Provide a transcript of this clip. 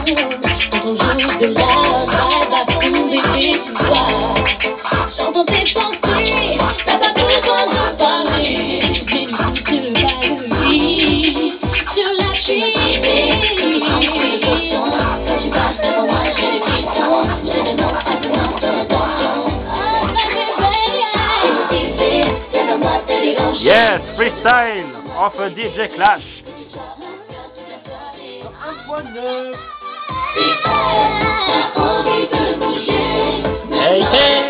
de la va tomber des pouvoirs. J'entends tes pensées, t'as pas besoin de parler. J'ai une petite baillerie sur la fille. Quand tu passes devant moi, j'ai des frissons. Je demande à tout le monde ton attention. Yes, freestyle of a DJ Clash. 1.9. Hey, hey.